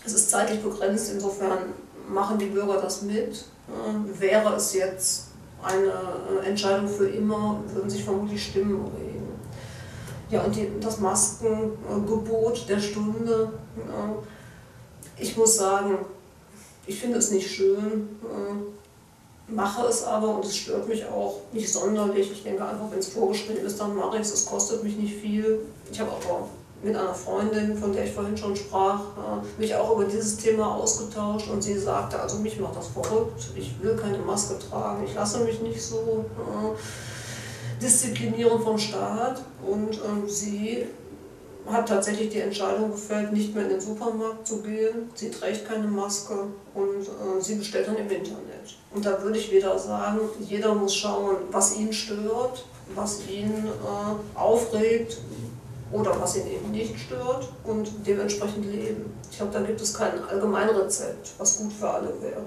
Es ist zeitlich begrenzt, insofern machen die Bürger das mit. Wäre es jetzt eine Entscheidung für immer, würden sich vermutlich Stimmen regen. Ja, und das Maskengebot der Stunde, ich muss sagen, ich finde es nicht schön, mache es aber und es stört mich auch nicht sonderlich. Ich denke einfach, wenn es vorgeschrieben ist, dann mache ich es, es kostet mich nicht viel. Ich habe aber mit einer Freundin, von der ich vorhin schon sprach, mich auch über dieses Thema ausgetauscht und sie sagte, also mich macht das verrückt, ich will keine Maske tragen, ich lasse mich nicht so disziplinieren vom Staat und sie hat tatsächlich die Entscheidung gefällt, nicht mehr in den Supermarkt zu gehen. Sie trägt keine Maske und sie bestellt dann im Internet. Und da würde ich wieder sagen, jeder muss schauen, was ihn stört, was ihn aufregt oder was ihn eben nicht stört und dementsprechend leben. Ich glaube, da gibt es kein Allgemeinrezept, was gut für alle wäre.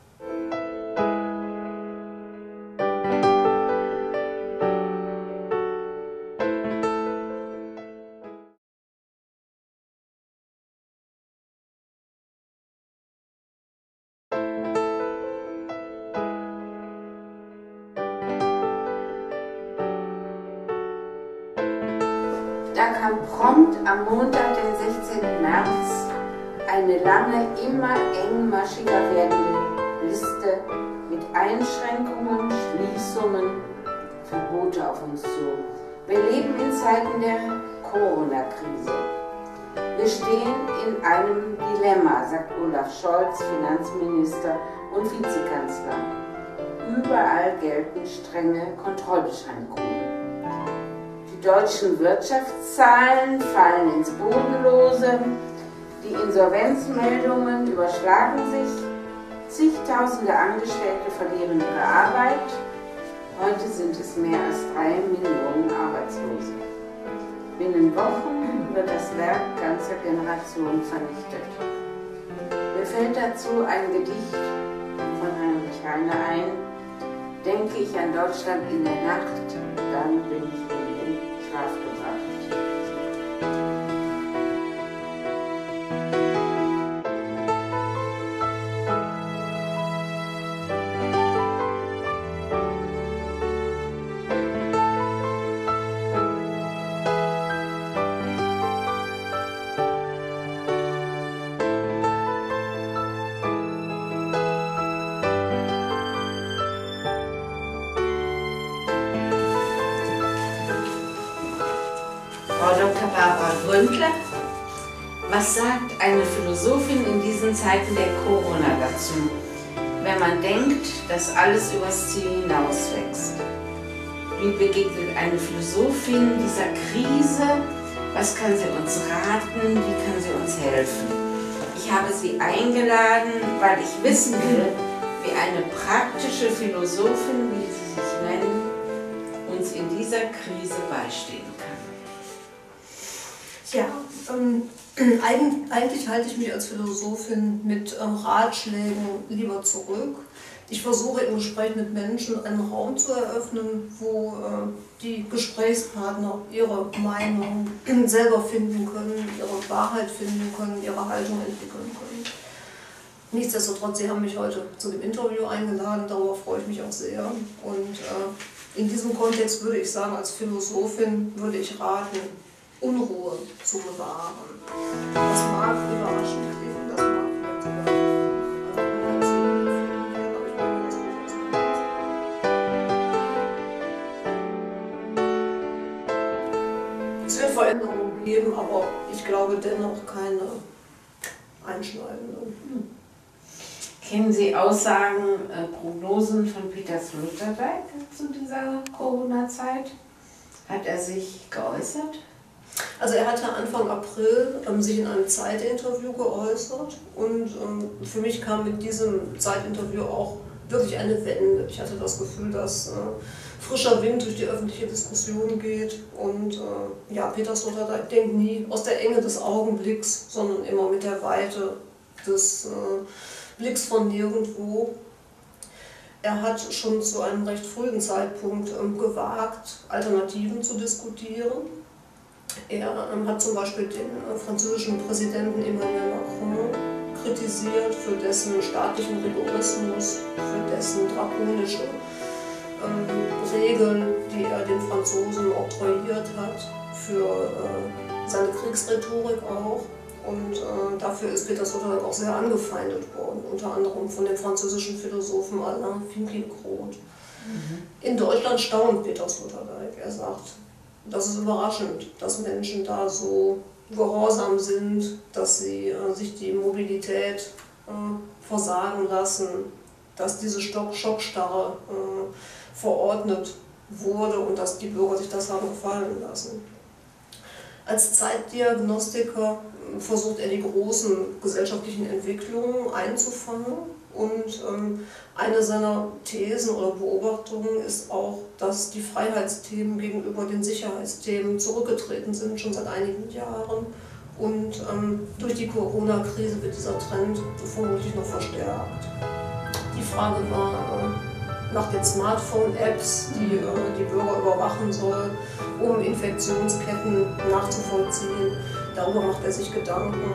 Da kam prompt am Montag, den 16. März, eine lange, immer engmaschiger werdende Liste mit Einschränkungen, Schließungen, Verbote auf uns zu. Wir leben in Zeiten der Corona-Krise. Wir stehen in einem Dilemma, sagt Olaf Scholz, Finanzminister und Vizekanzler. Überall gelten strenge Kontrollbeschränkungen. Die deutschen Wirtschaftszahlen fallen ins Bodenlose, die Insolvenzmeldungen überschlagen sich, zigtausende Angestellte verlieren ihre Arbeit. Heute sind es mehr als 3 Millionen Arbeitslose. Binnen Wochen wird das Werk ganzer Generationen vernichtet. Mir fällt dazu ein Gedicht von Heinrich Heine ein. Denke ich an Deutschland in der Nacht, dann bin ich in den Schlaf gebracht. Frau Dr. Barbara Gründler, was sagt eine Philosophin in diesen Zeiten der Corona dazu, wenn man denkt, dass alles übers Ziel hinauswächst? Wie begegnet eine Philosophin dieser Krise? Was kann sie uns raten? Wie kann sie uns helfen? Ich habe sie eingeladen, weil ich wissen will, wie eine praktische Philosophin, wie sie sich nennen, uns in dieser Krise beistehen kann. Ja, eigentlich halte ich mich als Philosophin mit Ratschlägen lieber zurück. Ich versuche im Gespräch mit Menschen einen Raum zu eröffnen, wo die Gesprächspartner ihre Meinung selber finden können, ihre Wahrheit finden können, ihre Haltung entwickeln können. Nichtsdestotrotz, Sie haben mich heute zu dem Interview eingeladen, darüber freue ich mich auch sehr. Und in diesem Kontext würde ich sagen, als Philosophin würde ich raten, Unruhe zu bewahren. Das mag überraschend klingen, das mag vielleicht sogar es wird Veränderungen geben, aber ich glaube dennoch keine einschneidenden. Kennen Sie Aussagen, Prognosen von Peter Sloterdijk zu dieser Corona-Zeit? Hat er sich geäußert? Also er hatte Anfang April sich in einem Zeitinterview geäußert und für mich kam mit diesem Zeitinterview auch wirklich eine Wende. Ich hatte das Gefühl, dass frischer Wind durch die öffentliche Diskussion geht und ja, Peter Sloterdijk denkt nie aus der Enge des Augenblicks, sondern immer mit der Weite des Blicks von nirgendwo. Er hat schon zu einem recht frühen Zeitpunkt gewagt, Alternativen zu diskutieren. Er hat zum Beispiel den französischen Präsidenten Emmanuel Macron kritisiert für dessen staatlichen Rigorismus, für dessen drakonische Regeln, die er den Franzosen oktroyiert hat, für seine Kriegsrhetorik auch. Und dafür ist Peter Sloterdijk auch sehr angefeindet worden, unter anderem von dem französischen Philosophen Alain Finkielkraut. In Deutschland staunt Peter Sloterdijk. Er sagt, das ist überraschend, dass Menschen da so gehorsam sind, dass sie sich die Mobilität versagen lassen, dass diese Schockstarre verordnet wurde und dass die Bürger sich das haben gefallen lassen. Als Zeitdiagnostiker versucht er die großen gesellschaftlichen Entwicklungen einzufangen und eine seiner Thesen oder Beobachtungen ist auch, dass die Freiheitsthemen gegenüber den Sicherheitsthemen zurückgetreten sind, schon seit einigen Jahren, und durch die Corona-Krise wird dieser Trend vermutlich noch verstärkt. Die Frage war nach den Smartphone-Apps, die die Bürger überwachen soll, um Infektionsketten nachzuvollziehen. Darüber macht er sich Gedanken.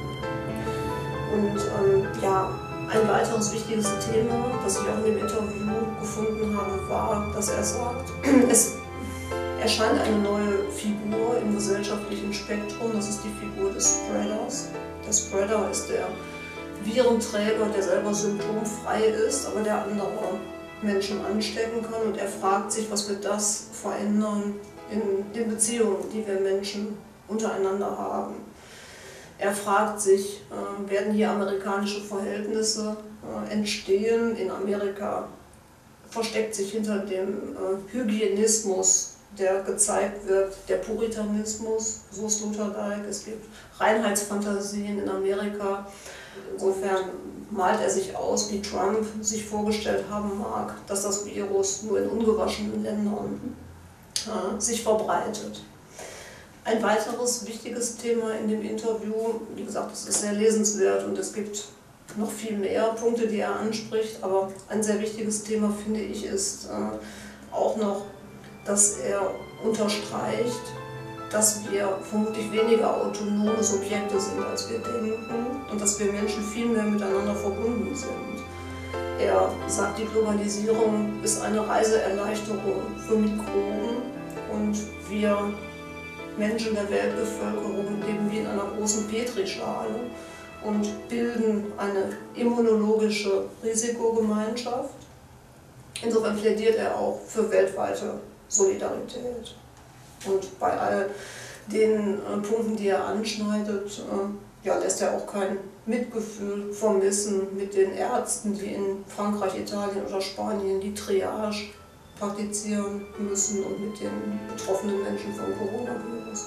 Und ja, ein weiteres wichtiges Thema, das ich auch in dem Interview gefunden habe, war, dass er sagt, es erscheint eine neue Figur im gesellschaftlichen Spektrum, das ist die Figur des Spreaders. Der Spreader ist der Virenträger, der selber symptomfrei ist, aber der andere Menschen anstecken kann, und er fragt sich, was wird das verändern in den Beziehungen, die wir Menschen untereinander haben. Er fragt sich, werden hier amerikanische Verhältnisse entstehen? In Amerika versteckt sich hinter dem Hygienismus, der gezeigt wird, der Puritanismus, so Sloterdijk. Es gibt Reinheitsfantasien in Amerika. Insofern malt er sich aus, wie Trump sich vorgestellt haben mag, dass das Virus nur in ungewaschenen Ländern sich verbreitet. Ein weiteres wichtiges Thema in dem Interview, wie gesagt, es ist sehr lesenswert und es gibt noch viel mehr Punkte, die er anspricht, aber ein sehr wichtiges Thema, finde ich, ist auch noch, dass er unterstreicht, dass wir vermutlich weniger autonome Subjekte sind, als wir denken, und dass wir Menschen viel mehr miteinander verbunden sind. Er sagt, die Globalisierung ist eine Reiseerleichterung für Mikroben und wir Menschen der Weltbevölkerung leben wie in einer großen Petrischale und bilden eine immunologische Risikogemeinschaft. Insofern plädiert er auch für weltweite Solidarität. Und bei all den Punkten, die er anschneidet, ja, lässt er auch kein Mitgefühl vermissen mit den Ärzten, die in Frankreich, Italien oder Spanien die Triage praktizieren müssen, und mit den betroffenen Menschen vom Coronavirus.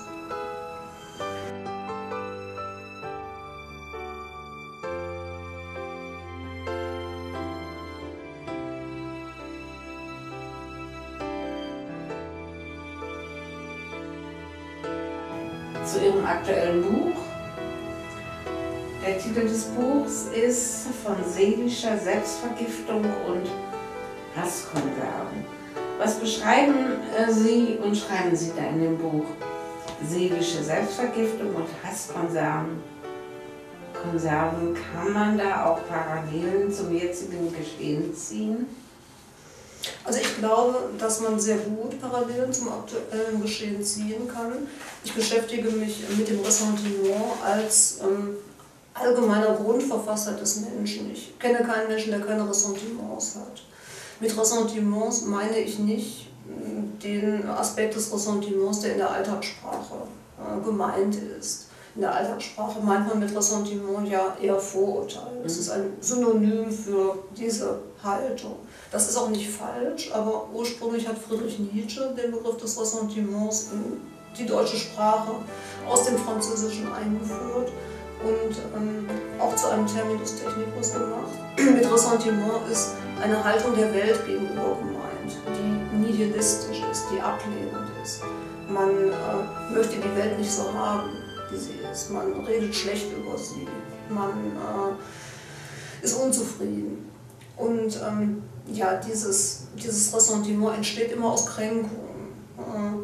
Zu Ihrem aktuellen Buch. Der Titel des Buchs ist Von seelischer Selbstvergiftung und Hasskonserven. Was beschreiben Sie und schreiben Sie da in dem Buch? Seelische Selbstvergiftung und Hasskonserven. Kann man da auch Parallelen zum jetzigen Geschehen ziehen? Also ich glaube, dass man sehr gut Parallelen zum aktuellen Geschehen ziehen kann. Ich beschäftige mich mit dem Ressentiment als allgemeiner Grundverfasser des Menschen. Ich kenne keinen Menschen, der keine Ressentiments hat. Mit Ressentiments meine ich nicht den Aspekt des Ressentiments, der in der Alltagssprache gemeint ist. In der Alltagssprache meint man mit Ressentiment ja eher Vorurteil. Es ist ein Synonym für diese Haltung. Das ist auch nicht falsch, aber ursprünglich hat Friedrich Nietzsche den Begriff des Ressentiments in die deutsche Sprache aus dem Französischen eingeführt und auch zu einem Terminus technicus gemacht. Mit Ressentiment ist eine Haltung der Welt gegenüber gemeint, die nihilistisch ist, die ablehnend ist. Man möchte die Welt nicht so haben, wie sie ist. Man redet schlecht über sie. Man ist unzufrieden. Und ja, dieses Ressentiment entsteht immer aus Kränkung.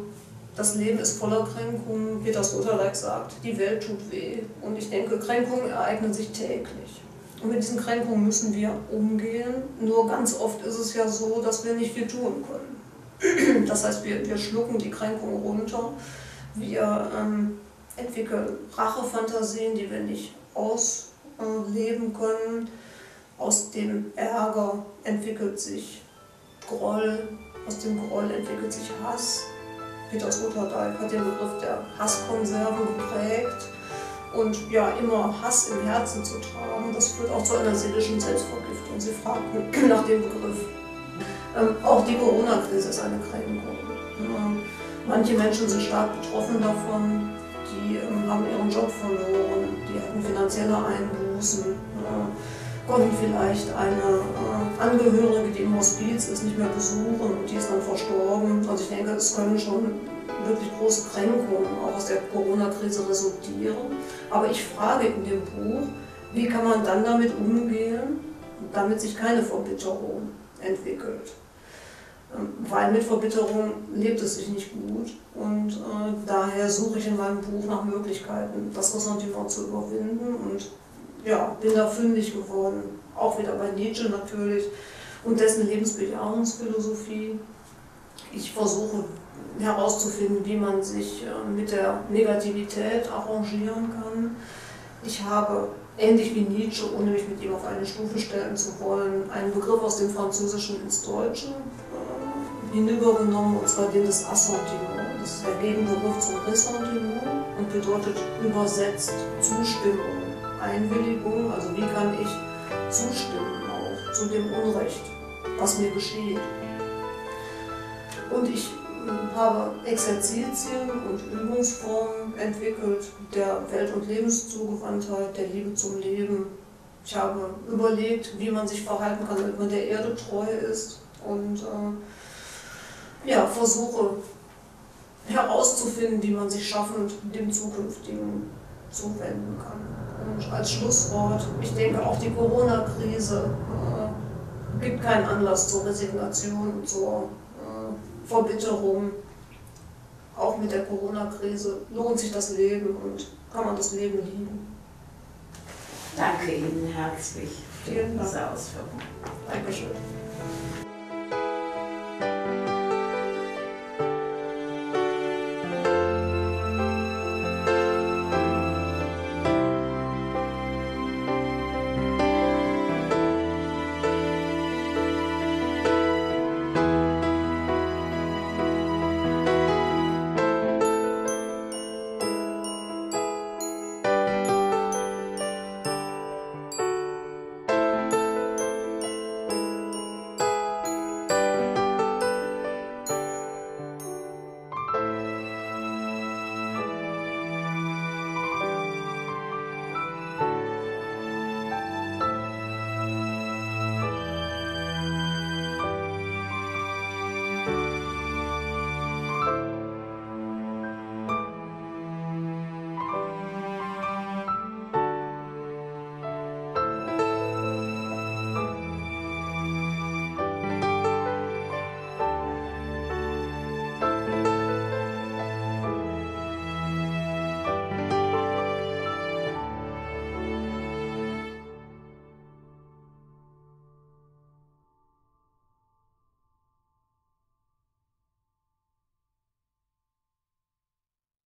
das Leben ist voller Kränkungen, wie das Sloterdijk sagt, die Welt tut weh. Und ich denke, Kränkungen ereignen sich täglich. Und mit diesen Kränkungen müssen wir umgehen. Nur ganz oft ist es ja so, dass wir nicht viel tun können. Das heißt, wir schlucken die Kränkung runter. Wir entwickeln Rachefantasien, die wir nicht ausleben können. Aus dem Ärger entwickelt sich Groll, aus dem Groll entwickelt sich Hass. Peter Sloterdijk hat den Begriff der Hasskonserve geprägt. Und ja, immer Hass im Herzen zu tragen, das führt auch zu einer seelischen Selbstvergiftung. Sie fragten nach dem Begriff. Auch die Corona-Krise ist eine Kränkung. Manche Menschen sind stark betroffen davon, die haben ihren Job verloren, die hatten finanzielle Einbußen, konnten vielleicht eine Angehörige, die im Hospiz ist, nicht mehr besuchen und die ist dann verstorben. Also ich denke, es können schon wirklich große Kränkungen auch aus der Corona-Krise resultieren. Aber ich frage in dem Buch, wie kann man dann damit umgehen, damit sich keine Verbitterung entwickelt. Weil mit Verbitterung lebt es sich nicht gut und daher suche ich in meinem Buch nach Möglichkeiten, das Ressentiment zu überwinden und ja, bin da fündig geworden, auch wieder bei Nietzsche natürlich und dessen Lebensbejahungsphilosophie. Ich versuche herauszufinden, wie man sich mit der Negativität arrangieren kann. Ich habe, ähnlich wie Nietzsche, ohne mich mit ihm auf eine Stufe stellen zu wollen, einen Begriff aus dem Französischen ins Deutsche hinübergenommen, und zwar den des Assentiment. Das ist der Gegenbegriff zum Ressentiment und bedeutet übersetzt Zustimmung, Einwilligung. Also wie kann ich zustimmen auch zu dem Unrecht, was mir geschieht. Und ich habe Exerzitien und Übungsformen entwickelt, der Welt- und Lebenszugewandtheit, der Liebe zum Leben. Ich habe überlegt, wie man sich verhalten kann, damit man der Erde treu ist und ja, versuche herauszufinden, wie man sich schaffend dem Zukünftigen zuwenden kann. Und als Schlusswort, ich denke auch die Corona-Krise gibt keinen Anlass zur Resignation und zur Verbitterung. Auch mit der Corona-Krise lohnt sich das Leben und kann man das Leben lieben. Danke Ihnen herzlich für Vielen Dank. diese Ausführung. Dankeschön.